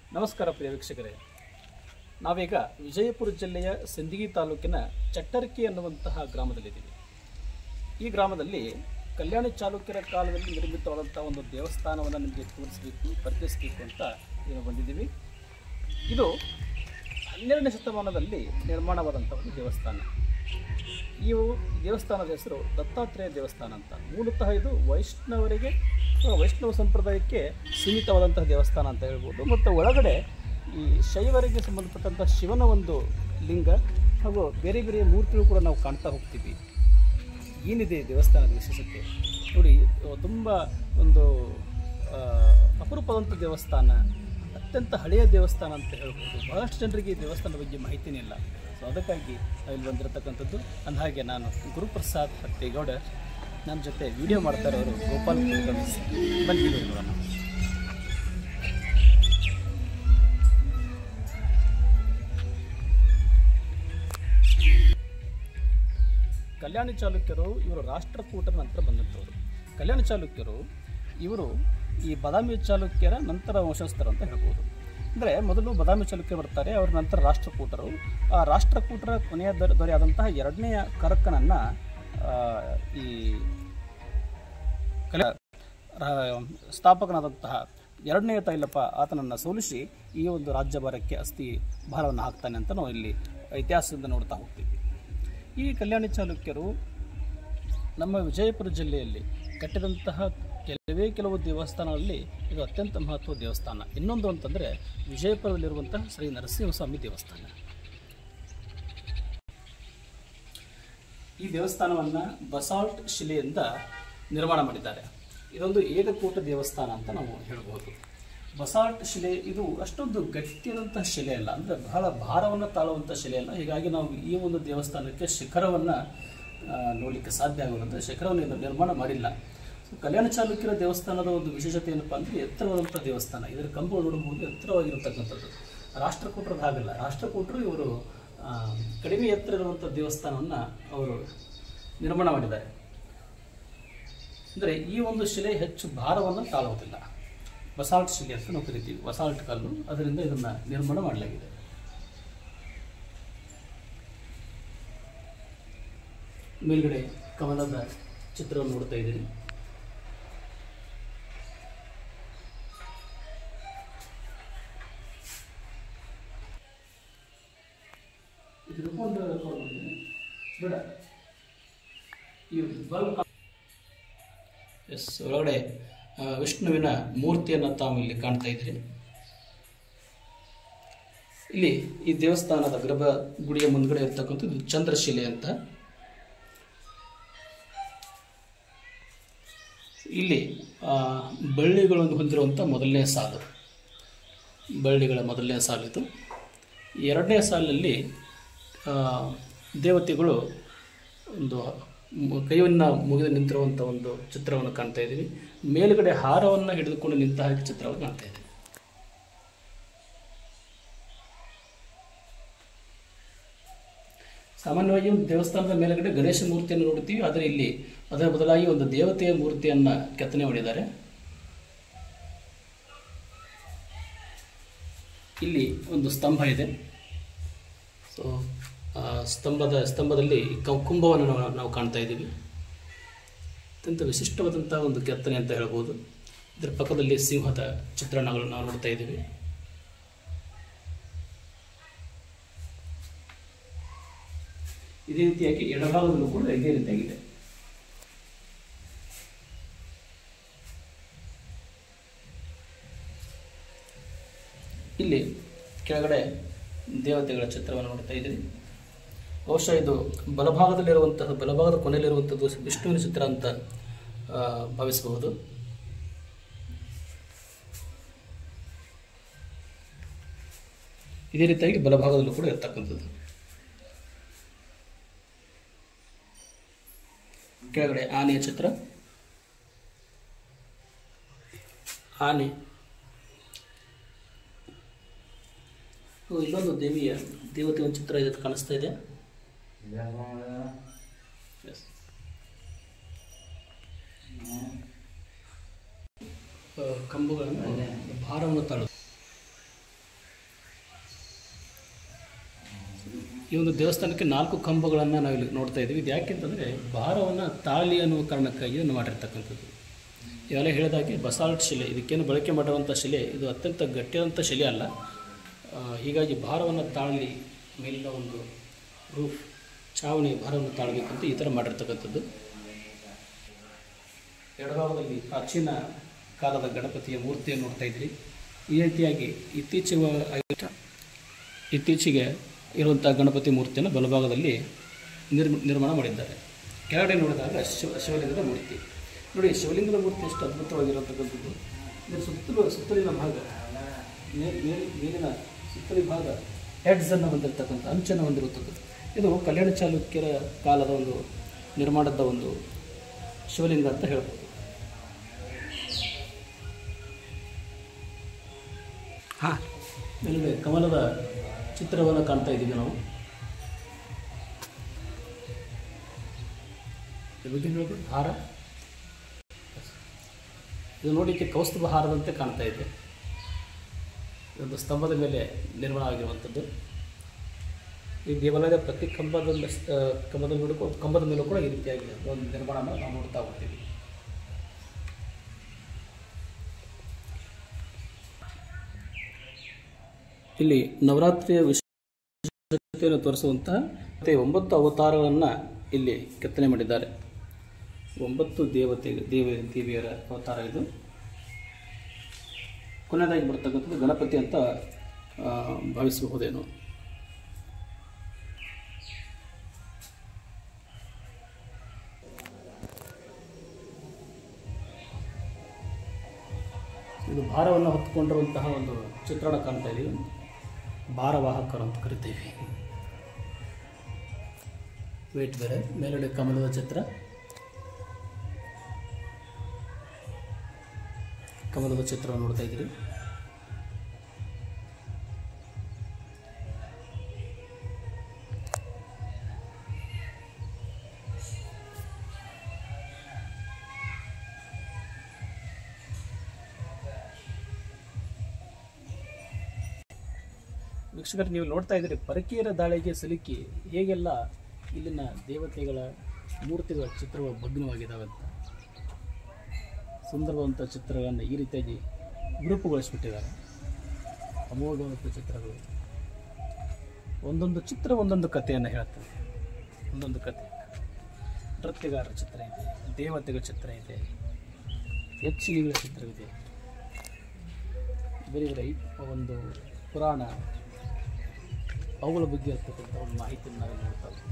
ನಮಸ್ಕಾರ ಪ್ರಿಯ ವೀಕ್ಷಕರೇ, ನಾವೀಗ ವಿಜಯಪುರ ಜಿಲ್ಲೆಯ ಸಿಂದಗಿ ತಾಲೂಕಿನ ಚಟ್ಟರಕಿ ಅನ್ನುವಂತಹ ಗ್ರಾಮದಲ್ಲಿದ್ದೀವಿ. ಈ ಗ್ರಾಮದಲ್ಲಿ ಕಲ್ಯಾಣಿ ಚಾಲುಕ್ಯರ ಕಾಲದಲ್ಲಿ ನಿರ್ಮಿತವಾದಂಥ ಒಂದು ದೇವಸ್ಥಾನವನ್ನು ನಿಮಗೆ ತೋರಿಸಬೇಕು, ಪರಿಚಯಿಸಬೇಕು ಅಂತ ಏನು ಬಂದಿದ್ದೀವಿ. ಇದು 12ನೇ ಶತಮಾನದಲ್ಲಿ ನಿರ್ಮಾಣವಾದಂಥ ಒಂದು ದೇವಸ್ಥಾನ. ಈ ದೇವಸ್ಥಾನದ ಹೆಸರು ದತ್ತಾತ್ರೇಯ ದೇವಸ್ಥಾನ ಅಂತ. ಮೂಲತಃ ಇದು ವೈಷ್ಣವ ಸಂಪ್ರದಾಯಕ್ಕೆ ಸೀಮಿತವಾದಂತಹ ದೇವಸ್ಥಾನ ಅಂತ ಹೇಳ್ಬೋದು. ಮತ್ತು ಒಳಗಡೆ ಈ ಶೈವರಿಗೆ ಸಂಬಂಧಪಟ್ಟಂಥ ಶಿವನ ಒಂದು ಲಿಂಗ ಹಾಗೂ ಬೇರೆ ಬೇರೆ ಮೂರ್ತಿಗಳು ಕೂಡ ನಾವು ಕಾಣ್ತಾ ಹೋಗ್ತೀವಿ. ಏನಿದೆ ದೇವಸ್ಥಾನದ ವಿಶೇಷತೆ ನೋಡಿ, ತುಂಬ ಒಂದು ಅಪರೂಪದಂಥ ದೇವಸ್ಥಾನ, ಅತ್ಯಂತ ಹಳೆಯ ದೇವಸ್ಥಾನ ಅಂತ ಹೇಳ್ಬೋದು. ಬಹಳಷ್ಟು ಜನರಿಗೆ ಈ ದೇವಸ್ಥಾನದ ಬಗ್ಗೆ ಮಾಹಿತಿನೇ ಇಲ್ಲ. ಸೊ ಅದಕ್ಕಾಗಿ ಇಲ್ಲಿ ಬಂದಿರತಕ್ಕಂಥದ್ದು. ಅಂದಹಾಗೆ ನಾನು ಗುರುಪ್ರಸಾದ್ ಹತ್ತೇಗೌಡ, ನನ್ನ ಜೊತೆ ವಿಡಿಯೋ ಮಾಡ್ತಾ ಇರೋರು ಗೋಪಾಲ್ ಕುಲಕರ್ಣಿ. ಬನ್ನಿ ನೋಡೋಣ. ಕಲ್ಯಾಣಿ ಚಾಲುಕ್ಯರು ಇವರು ರಾಷ್ಟ್ರಕೂಟರ ನಂತರ ಬಂದಂಥವರು. ಕಲ್ಯಾಣಿ ಚಾಲುಕ್ಯರು ಇವರು ಈ ಬಾದಾಮಿ ಚಾಲುಕ್ಯರ ನಂತರ ವಂಶಸ್ಥರು ಅಂತ ಹೇಳ್ಬೋದು. ಅಂದರೆ ಮೊದಲು ಬಾದಾಮಿ ಚಾಲುಕ್ಯರು ಬರ್ತಾರೆ, ಅವರ ನಂತರ ರಾಷ್ಟ್ರಕೂಟರು. ಆ ರಾಷ್ಟ್ರಕೂಟರ ಕೊನೆಯ ದೊರೆಯಾದಂತಹ ಎರಡನೆಯ ಕರಕನನ್ನು ಈ ಸ್ಥಾಪಕನಾದಂತಹ ಎರಡನೆಯ ತೈಲಪ್ಪ ಆತನನ್ನು ಸೋಲಿಸಿ ಈ ಒಂದು ರಾಜ್ಯಭಾರಕ್ಕೆ ಅಸ್ಥಿ ಭಾರವನ್ನು ಹಾಕ್ತಾನೆ ಅಂತ ನಾವು ಇಲ್ಲಿ ಇತಿಹಾಸದಿಂದ ನೋಡ್ತಾ ಹೋಗ್ತೀವಿ. ಈ ಕಲ್ಯಾಣಿ ಚಾಲುಕ್ಯರು ನಮ್ಮ ವಿಜಯಪುರ ಜಿಲ್ಲೆಯಲ್ಲಿ ಕಟ್ಟಿದಂತಹ ಕೆಲವು ದೇವಸ್ಥಾನಗಳಲ್ಲಿ ಇದು ಅತ್ಯಂತ ಮಹತ್ವದ ದೇವಸ್ಥಾನ. ಇನ್ನೊಂದು ಅಂತಂದರೆ ವಿಜಯಪುರದಲ್ಲಿರುವಂತಹ ಶ್ರೀ ನರಸಿಂಹಸ್ವಾಮಿ ದೇವಸ್ಥಾನ. ಈ ದೇವಸ್ಥಾನವನ್ನು ಬಸಾಲ್ಟ್ ಶಿಲೆಯಿಂದ ನಿರ್ಮಾಣ ಮಾಡಿದ್ದಾರೆ. ಇದೊಂದು ಏಕಕೂಟ ದೇವಸ್ಥಾನ ಅಂತ ನಾವು ಹೇಳಬಹುದು. ಬಸಾಲ್ಟ್ ಶಿಲೆ ಇದು ಅಷ್ಟೊಂದು ಗಟ್ಟಿಯಾದಂತಹ ಶಿಲೆ ಅಲ್ಲ, ಅಂದರೆ ಬಹಳ ಭಾರವನ್ನು ತಾಳುವಂಥ ಶಿಲೆ ಅಲ್ಲ. ಹೀಗಾಗಿ ನಾವು ಈ ಒಂದು ದೇವಸ್ಥಾನಕ್ಕೆ ಶಿಖರವನ್ನು ನೋಡಲಿಕ್ಕೆ ಸಾಧ್ಯ ಆಗೋದಂದರೆ ಶಿಖರವನ್ನು ನಿರ್ಮಾಣ ಮಾಡಿಲ್ಲ. ಕಲ್ಯಾಣ ಚಾಲುಕ್ಯರ ದೇವಸ್ಥಾನದ ಒಂದು ವಿಶೇಷತೆ ಏನಪ್ಪ ಅಂದರೆ ಎತ್ತರವಾದಂಥ ದೇವಸ್ಥಾನ. ಇದರ ಕಂಬಗಳು ನೋಡಬಹುದು, ಎತ್ತರವಾಗಿರತಕ್ಕಂಥದ್ದು. ರಾಷ್ಟ್ರಕೂಟರದ್ದು ಹಾಗಲ್ಲ. ರಾಷ್ಟ್ರಕೂಟರು ಇವರು ಕಡಿಮೆ ಎತ್ತರ ಇರುವಂಥ ದೇವಸ್ಥಾನವನ್ನು ಅವರು ನಿರ್ಮಾಣ ಮಾಡಿದ್ದಾರೆ. ಅಂದರೆ ಈ ಒಂದು ಶಿಲೆ ಹೆಚ್ಚು ಭಾರವನ್ನು ತಾಳುವುದಿಲ್ಲ. ಬಸಾಲ್ಟ್ ಶಿಲೆ ಅಂತ ನಾವು ಕರಿತೀವಿ, ಬಸಾಲ್ಟ್ ಕಲ್ಲು, ಅದರಿಂದ ಇದನ್ನು ನಿರ್ಮಾಣ ಮಾಡಲಾಗಿದೆ. ಮೇಲ್ಗಡೆ ಕಮಲದ ಚಿತ್ರವನ್ನು ನೋಡ್ತಾ ಇದ್ದೀರಿ. ಒಳಗಡೆ ವಿಷ್ಣುವಿನ ಮೂರ್ತಿಯನ್ನು ತಾವು ಇಲ್ಲಿ ಕಾಣ್ತಾ ಇದ್ದೀರಿ. ಇಲ್ಲಿ ಈ ದೇವಸ್ಥಾನದ ಗರ್ಭಗುಡಿಯ ಮುಂದ್ಗಡೆ ಇರ್ತಕ್ಕಂಥದ್ದು ಚಂದ್ರಶಿಲೆ ಅಂತ. ಇಲ್ಲಿ ಬಳ್ಳಿಗಳನ್ನು ಹೊಂದಿರುವಂಥ ಮೊದಲನೇ ಸಾಲು, ಬಳ್ಳಿಗಳ ಮೊದಲನೇ ಸಾಲಿದು. ಎರಡನೇ ಸಾಲಿನಲ್ಲಿ ದೇವತೆಗಳು ಒಂದು ಕೈಯನ್ನು ಮುಗಿದು ನಿಂತಿರುವಂಥ ಒಂದು ಚಿತ್ರವನ್ನು ಕಾಣ್ತಾ ಇದ್ದೀವಿ. ಮೇಲುಗಡೆ ಹಾರವನ್ನು ಹಿಡಿದುಕೊಂಡು ನಿಂತ ಹಾಗೆ ಚಿತ್ರವನ್ನು ಕಾಣ್ತಾ ಇದ್ದೀವಿ. ಸಾಮಾನ್ಯವಾಗಿ ಒಂದು ದೇವಸ್ಥಾನದ ಮೇಲುಗಡೆ ಗಣೇಶ ಮೂರ್ತಿಯನ್ನು ನೋಡ್ತೀವಿ, ಆದರೆ ಇಲ್ಲಿ ಅದರ ಬದಲಾಗಿ ಒಂದು ದೇವತೆಯ ಮೂರ್ತಿಯನ್ನು ಕೆತ್ತನೆ ಮಾಡಿದ್ದಾರೆ. ಇಲ್ಲಿ ಒಂದು ಸ್ತಂಭ ಇದೆ. ಸೊ ಸ್ತಂಭದಲ್ಲಿ ಕುಂಭವನ್ನು ನಾವು ಕಾಣ್ತಾ ಇದ್ದೀವಿ. ಅತ್ಯಂತ ವಿಶಿಷ್ಟವಾದಂಥ ಒಂದು ಕೆತ್ತನೆ ಅಂತ ಹೇಳ್ಬೋದು. ಇದರ ಪಕ್ಕದಲ್ಲಿ ಸಿಂಹದ ಚಿತ್ರಣಗಳನ್ನು ನಾವು ನೋಡ್ತಾ ಇದ್ದೀವಿ. ಇದೇ ರೀತಿಯಾಗಿ ಎಡಭಾಗದಲ್ಲೂ ಕೂಡ ಇದೇ ರೀತಿಯಾಗಿದೆ. ಇಲ್ಲಿ ಕೆಳಗಡೆ ದೇವತೆಗಳ ಚಿತ್ರವನ್ನು ನೋಡ್ತಾ ಇದ್ದೀರಿ. ಬಹುಶಃ ಇದು ಬಲಭಾಗದ ಕೊನೆಯಲ್ಲಿರುವಂಥದ್ದು ವಿಷ್ಣುವಿನ ಚಿತ್ರ ಅಂತ ಭಾವಿಸಬಹುದು. ಇದೇ ರೀತಿಯಾಗಿ ಬಲಭಾಗದಲ್ಲೂ ಕೂಡ ಇರ್ತಕ್ಕಂಥದ್ದು. ಕೆಳಗಡೆ ಆನೆಯ ಚಿತ್ರ, ಆನೆ. ಇಲ್ಲೊಂದು ದೇವತೆಯ ಒಂದು ಚಿತ್ರ ಇದು ಕಾಣಿಸ್ತಾ ಇದೆ. ಕಂಬಗಳನ್ನು ಭಾರವನ್ನು ತಾಳು. ಈ ಒಂದು ದೇವಸ್ಥಾನಕ್ಕೆ 4 ಕಂಬಗಳನ್ನು ನಾವಿಲ್ಲಿ ನೋಡ್ತಾ ಇದ್ದೀವಿ. ಇದು ಯಾಕೆಂತಂದರೆ ಭಾರವನ್ನು ತಾಳಿ ಅನ್ನುವ ಕಾರಣಕ್ಕಾಗಿ ಇದನ್ನು ಮಾಡಿರ್ತಕ್ಕಂಥದ್ದು. ಇವೆಲ್ಲ ಹೇಳಿದಾಗೆ ಬಸಾಲ್ಟ್ ಶಿಲೆ, ಇದಕ್ಕೇನು ಬಳಕೆ ಮಾಡಿರುವಂಥ ಶಿಲೆ ಇದು ಅತ್ಯಂತ ಗಟ್ಟಿಯಾದಂಥ ಶಿಲೆ ಅಲ್ಲ. ಹೀಗಾಗಿ ಭಾರವನ್ನು ತಾಳಲಿ, ಮೇಲಿನ ಒಂದು ರೂಫ್ ಛಾವಣಿ ಭಾರವನ್ನು ತಾಳಬೇಕಂತ ಈ ಥರ ಮಾಡಿರ್ತಕ್ಕಂಥದ್ದು. ಎಡಭಾಗದಲ್ಲಿ ಪ್ರಾಚೀನ ಕಾಲದ ಗಣಪತಿಯ ಮೂರ್ತಿಯನ್ನು ನೋಡ್ತಾ ಇದ್ರಿ. ಈ ರೀತಿಯಾಗಿ ಇತ್ತೀಚೆಗೆ ಇರುವಂಥ ಗಣಪತಿ ಮೂರ್ತಿಯನ್ನು ಬಲಭಾಗದಲ್ಲಿ ನಿರ್ಮಾಣ ಮಾಡಿದ್ದಾರೆ. ಕೆಳಗಡೆ ನೋಡಿದಾಗ ಶಿವಲಿಂಗದ ಮೂರ್ತಿ ನೋಡಿ. ಶಿವಲಿಂಗದ ಮೂರ್ತಿ ಎಷ್ಟು ಅದ್ಭುತವಾಗಿರತಕ್ಕಂಥದ್ದು. ಇದರ ಸುತ್ತಲಿನ ಭಾಗ, ಮೇಲಿನ ಸುತ್ತಲಿನ ಭಾಗ ಹೆಡ್ಸನ್ನು ಹೊಂದಿರತಕ್ಕಂಥ, ಅಂಚನ್ನು ಹೊಂದಿರುತ್ತದೆ. ಇದು ಕಲ್ಯಾಣ ಚಾಲುಕ್ಯರ ಕಾಲದ ಒಂದು ನಿರ್ಮಾಣದ ಒಂದು ಶಿವಲಿಂಗ ಅಂತ ಹೇಳ್ಬೋದು. ಮೇಲುಗಡೆ ಕಮಲದ ಚಿತ್ರವನ್ನು ಕಾಣ್ತಾ ಇದ್ದೀವಿ ನಾವು. ಹಾರ ಇದು ನೋಡಲಿಕ್ಕೆ ಕೌಸ್ತುಭ ಹಾರದಂತೆ ಕಾಣ್ತಾ ಇದೆ. ಇದೊಂದು ಸ್ತಂಭದ ಮೇಲೆ ನಿರ್ಮಾಣ ಆಗಿರುವಂಥದ್ದು. ಈ ದೇವಾಲಯದ ಪ್ರತಿ ಕಂಬದ ಮೇಲೂ ಕೂಡ ಈ ರೀತಿಯಾಗಿ ಒಂದು ನಿರ್ಮಾಣ ನಾವು ನೋಡ್ತಾ ಹೋಗ್ತೀವಿ. ಇಲ್ಲಿ ನವರಾತ್ರಿಯ ವಿಶೇಷತೆಯನ್ನು ತೋರಿಸುವಂತಹ 9 ಅವತಾರಗಳನ್ನು ಇಲ್ಲಿ ಕೆತ್ತನೆ ಮಾಡಿದ್ದಾರೆ. 9 ದೇವಿಯರ ಅವತಾರ ಇದು. ಕೊನೆಯದಾಗಿ ಬರ್ತಕ್ಕಂಥದ್ದು ಗಣಪತಿ ಅಂತ ಭಾವಿಸಬಹುದೇನು. ಇದು ಭಾರವನ್ನು ಹೊತ್ತುಕೊಂಡಿರುವಂತಹ ಒಂದು ಚಿತ್ರಣ ಕಾಣ್ತಾ ಇದ್ದೀವಿ. ಭಾರವಾಹಕರು ಅಂತ ಕರಿತೀವಿ. ವೇಟ್ ಬೇರೆ. ಮೇಲ್ಗಡೆ ಕಮಲದ ಚಿತ್ರ, ಕಮಲದ ಚಿತ್ರವನ್ನು ನೋಡ್ತಾ ಇದ್ದೀರಿ. ವೀಕ್ಷಕರು, ನೀವು ನೋಡ್ತಾ ಇದ್ದೀರಿ ಪರಕೀಯರ ದಾಳಿಗೆ ಸಿಲುಕಿ ಹೇಗೆಲ್ಲ ಇಲ್ಲಿನ ದೇವತೆಗಳ ಮೂರ್ತಿಗಳ ಚಿತ್ರಗಳು ಭಗ್ನವಾಗಿದ್ದಾವೆ ಅಂತ. ಸುಂದರವಾದಂಥ ಚಿತ್ರಗಳನ್ನು ಈ ರೀತಿಯಾಗಿ ಗ್ರೂಪುಗೊಳಿಸಿಬಿಟ್ಟಿದ್ದಾರೆ. ಅಮೋಘವಾದಂಥ ಚಿತ್ರಗಳು. ಒಂದೊಂದು ಚಿತ್ರ ಒಂದೊಂದು ಕಥೆಯನ್ನು ಹೇಳ್ತದೆ. ಒಂದೊಂದು ಕಥೆ. ನೃತ್ಯಗಾರರ ಚಿತ್ರ ಇದೆ, ದೇವತೆಗಳ ಚಿತ್ರ ಇದೆ, ಯಕ್ಷಿಣಿಗಳ ಚಿತ್ರವಿದೆ. ಬೇರೆ ಬೇರೆ ಒಂದು ಪುರಾಣ ಅವುಗಳ ಬಗ್ಗೆ ಇರ್ತಕ್ಕಂಥ ಒಂದು ಮಾಹಿತಿಯನ್ನು ನಾವು ನೋಡ್ತಾ ಹೋಗ್ತೀವಿ.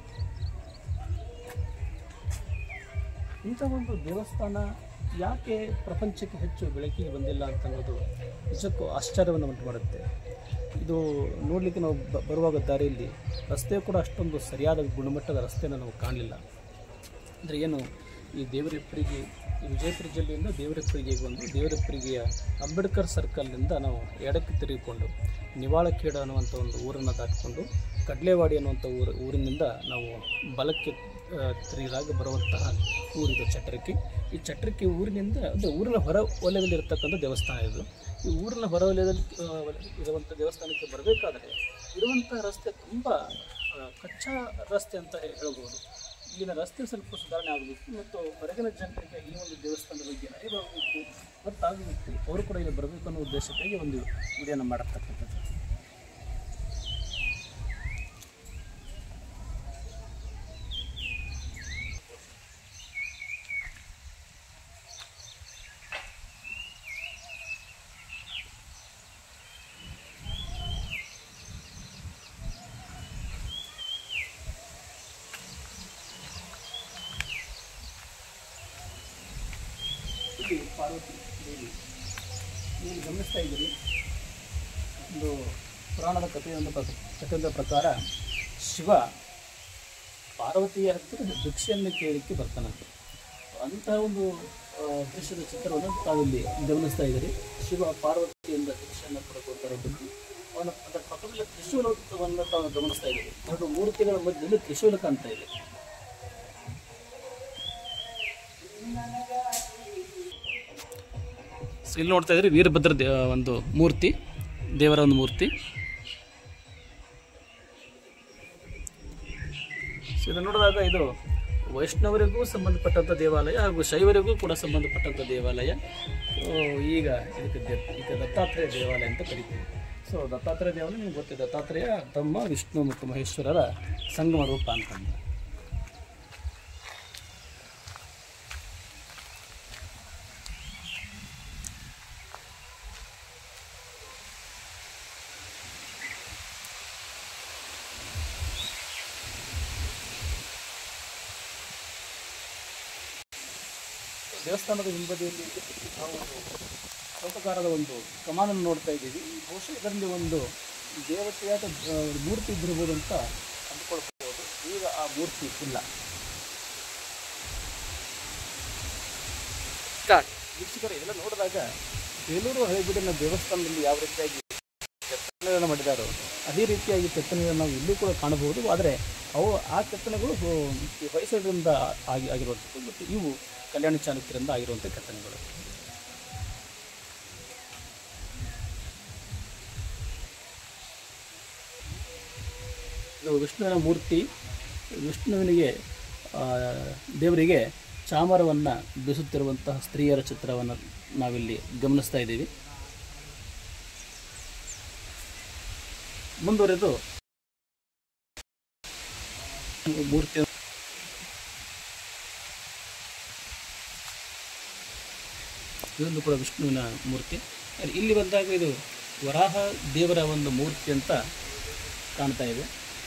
ಇಂಥ ಒಂದು ದೇವಸ್ಥಾನ ಯಾಕೆ ಪ್ರಪಂಚಕ್ಕೆ ಹೆಚ್ಚು ಬೆಳಕಿಗೆ ಬಂದಿಲ್ಲ ಅಂತ ಅನ್ನೋದು ನಿಜಕ್ಕೂ ಆಶ್ಚರ್ಯವನ್ನು ಉಂಟು ಮಾಡುತ್ತೆ. ಇದು ನೋಡಲಿಕ್ಕೆ ನಾವು ಬರುವಾಗ ದಾರಿಯಲ್ಲಿ ರಸ್ತೆ ಕೂಡ ಅಷ್ಟೊಂದು ಸರಿಯಾದ ಗುಣಮಟ್ಟದ ರಸ್ತೆಯನ್ನು ನಾವು ಕಾಣಲಿಲ್ಲ. ಅಂದರೆ ಏನು, ಈ ದೇವರಿಪ್ಪರಿಗೆ, ಈ ವಿಜಯಪುರ ಜಿಲ್ಲೆಯಿಂದ ದೇವರಿಪ್ಪರಿಗೆ ಬಂದು ದೇವರಿಪ್ಪರಿಗೆಯ ಅಂಬೇಡ್ಕರ್ ಸರ್ಕಲ್ನಿಂದ ನಾವು ಎಡಕ್ಕೆ ತಿರುಗಿಕೊಂಡು ನಿವಾಳಖೇಡ ಅನ್ನುವಂಥ ಒಂದು ಊರನ್ನು ದಾಟಿಕೊಂಡು ಕಡ್ಲೆವಾಡಿ ಅನ್ನುವಂಥ ಊರಿನಿಂದ ನಾವು ಬಲಕ್ಕೆ ತಿರುಗಿದಾಗ ಬರುವಂತಹ ಊರಿದು ಚಟ್ರಕ್ಕಿ. ಈ ಚಟ್ರಕ್ಕಿ ಊರಿನಿಂದ ಅಂದರೆ ಊರಿನ ಹೊರ ವಲಯದಲ್ಲಿರ್ತಕ್ಕಂಥ ದೇವಸ್ಥಾನ ಇದು. ಈ ಊರಿನ ಹೊರ ವಲಯದಲ್ಲಿ ಇರುವಂಥ ದೇವಸ್ಥಾನಕ್ಕೆ ಬರಬೇಕಾದರೆ ಇರುವಂಥ ರಸ್ತೆ ತುಂಬ ಕಚ್ಚಾ ರಸ್ತೆ ಅಂತ ಹೇಳ್ಬೋದು. ಇಲ್ಲಿನ ರಸ್ತೆ ಸ್ವಲ್ಪ ಸುಧಾರಣೆ ಆಗಬೇಕು ಮತ್ತು ಹೊರಗಿನ ಜನರಿಗೆ ಈ ಒಂದು ದೇವಸ್ಥಾನದ ಬಗ್ಗೆ ಅರಿವಾಗಬೇಕು, ಗೊತ್ತಾಗಬೇಕು, ಅವರು ಕೂಡ ಇಲ್ಲಿ ಬರಬೇಕು ಅನ್ನೋ ಉದ್ದೇಶಕ್ಕಾಗಿ ಒಂದು ವಿಡಿಯೋನ ಮಾಡಿರ್ತಕ್ಕಂಥದ್ದು. ಪಾರ್ವತಿ ದೇವಿ ನೀವು ಗಮನಿಸ್ತಾ ಇದ್ದೀರಿ. ಒಂದು ಪುರಾಣದ ಕಥೆಯ ಪ್ರಕಾರ ಶಿವ ಪಾರ್ವತಿಯ ಹತ್ತಿರ ಭಿಕ್ಷೆಯನ್ನು ಕೇಳಲಿಕ್ಕೆ ಬರ್ತಾನಂತೆ. ಅಂತಹ ಒಂದು ದೃಶ್ಯದ ಚಿತ್ರವನ್ನು ತಾವಿಲ್ಲಿ ಗಮನಿಸ್ತಾ ಇದ್ದೀರಿ. ಶಿವ ಪಾರ್ವತಿಯಿಂದ ಭಿಕ್ಷೆಯನ್ನು ಪಡ್ಕೊಳ್ತಾರದ್ದು. ಅದರ ಪಕ್ಕದಲ್ಲಿ ತ್ರಿಶೂಲವನ್ನು ತಾವು ಗಮನಿಸ್ತಾ ಇದ್ದೀರಿ. 2 ಮೂರ್ತಿಗಳ ಮಧ್ಯದಲ್ಲಿ ತ್ರಿಶೂಲ ಕಾಣ್ತಾ ಇದೆ. ಇಲ್ಲಿ ನೋಡ್ತಾ ಇದ್ರಿ ವೀರಭದ್ರ ಒಂದು ಮೂರ್ತಿ, ದೇವರ ಒಂದು ಮೂರ್ತಿ. ಇದು ನೋಡಿದಾಗ ಇದು ವೈಷ್ಣವರಿಗೂ ಸಂಬಂಧಪಟ್ಟಂಥ ದೇವಾಲಯ ಹಾಗೂ ಶೈವರಿಗೂ ಕೂಡ ಸಂಬಂಧಪಟ್ಟಂಥ ದೇವಾಲಯ. ಈಗ ಇದಕ್ಕೆ ದತ್ತಾತ್ರೇಯ ದೇವಾಲಯ ಅಂತ ಕರಿತೀವಿ. ಸೊ ದತ್ತಾತ್ರೇಯ ದೇವಾಲಯ ನಿಮ್ಗೆ ಗೊತ್ತಿದೆ, ದತ್ತಾತ್ರೇಯ ಬ್ರಹ್ಮ ವಿಷ್ಣು ಮತ್ತು ಮಹೇಶ್ವರರ ಸಂಗಮ ರೂಪ ಅಂತಂದು. ದೇವಸ್ಥಾನದ ಹಿಂಬದಿಯಲ್ಲಿ ನಾವು ಚೌಕಾಕಾರದ ಒಂದು ಕಮಾನನ್ನು ನೋಡ್ತಾ ಇದ್ದೀವಿ. ಬಹುಶಃ ಇದರಲ್ಲಿ ಒಂದು ದೇವತೆಯಾದ ಮೂರ್ತಿ ಇದ್ದಿರ್ಬೋದು ಅಂತ ಅಂದ್ಕೊಳ್ಬೋದು. ಈಗ ಆ ಮೂರ್ತಿ ಇಲ್ಲ. ವೀಕ್ಷಕರು, ಇದೆಲ್ಲ ನೋಡಿದಾಗ ಬೇಲೂರು ಹಳೆಬೀಡಿನ ದೇವಸ್ಥಾನದಲ್ಲಿ ಯಾವ ರೀತಿಯಾಗಿ ಕೆತ್ತನೆಗಳನ್ನು ಮಾಡಿದಾರೋ ಅದೇ ರೀತಿಯಾಗಿ ಕೆತ್ತನೆಗಳನ್ನು ನಾವು ಇಲ್ಲಿ ಕೂಡ ಕಾಣಬಹುದು. ಆದರೆ ಆ ಕೆತ್ತನೆಗಳು ಹೊಯ್ಸಳರಿಂದ ಆಗಿರುವಂಥದ್ದು ಮತ್ತು ಇವು ಕಲ್ಯಾಣ ಚಾಲುಕ್ಯರಿಂದ ಆಗಿರುವಂಥ ಕೆತ್ತನೆಗಳು. ಇದು ವಿಷ್ಣುವಿನ ಮೂರ್ತಿ. ವಿಷ್ಣುವಿನಿಗೆ ದೇವರಿಗೆ ಚಾಮರವನ್ನು ಬೀಸುತ್ತಿರುವಂತಹ ಸ್ತ್ರೀಯರ ಚಿತ್ರವನ್ನು ನಾವಿಲ್ಲಿ ಗಮನಿಸ್ತಾ ಇದ್ದೀವಿ. ಮುಂದುವರೆದು ಮೂರ್ತಿ ಇದೊಂದು ಕೂಡ ವಿಷ್ಣುವಿನ ಮೂರ್ತಿ. ಇಲ್ಲಿ ಬಂದಾಗ ಇದು ವರಾಹ ದೇವರ ಒಂದು ಮೂರ್ತಿ ಅಂತ ಕಾಣ್ತಾ ಇದೆ.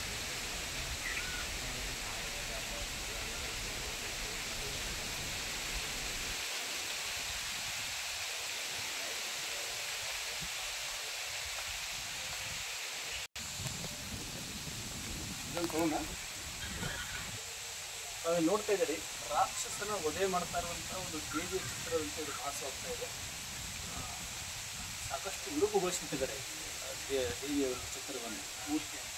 ನೋಡ್ತಾ ಇದ್ದೀರಿ, ರಾಕ್ಷಸನ ವಧೆ ಮಾಡ್ತಾ ಇರುವಂಥ ಒಂದು ದೇವಿಯ ಚಿತ್ರದಂತೆ ಇದು ಭಾಸ ಹೋಗ್ತಾ ಇದೆ. ಸಾಕಷ್ಟು ಉಡುಪುಗೊಳಿಸುತ್ತಿದ್ದಾರೆ ದೇವಿಯ ಚಿತ್ರವನ್ನು, ಮೂರ್ತಿಯನ್ನು.